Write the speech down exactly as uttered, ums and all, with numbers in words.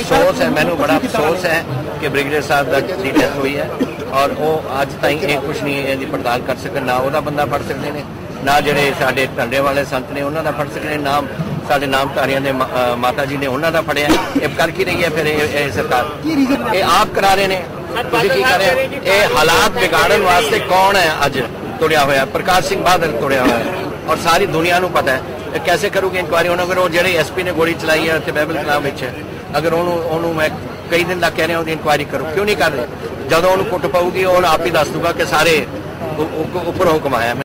अफसोस है, मैनू बड़ा अफसोस है कि ब्रिगेडियर साहब की डेथ हुई है और वो अज ताईं ये कुछ नहीं इसकी पड़ताल कर सकते, ना वह बंदा फड़ सकते हैं, ना जोड़े साडे धंडे वाले संत ने उन्होंने फड़ सकते हैं, ना साडे नामधारियों ने माता जी ने उन्होंने फड़िया। ये कर की रही है फिर ये सरकार, ये आप करा रहे हैं, तुसीं की कर रहे हैं। ये हालात बिगाड़न वास्ते कौन है अज तुड़िया होया? प्रकाश सिंह बादल तुड़िया होया और सारी दुनिया को पता है। कैसे करूगी इंक्वायरी? उन्होंने अगर वो जो एस पी ने गोली चलाई है उत्थे बाइबल कलाम में, अगर उन्होंने मैं कई दिन तक कह रहा हूँ इंक्वायरी करो, क्यों नहीं कर रहे? जदों उन्होंने कुट पाऊगी वो आप ही दस दूंगा कि सारे उपरों हुक्म आया।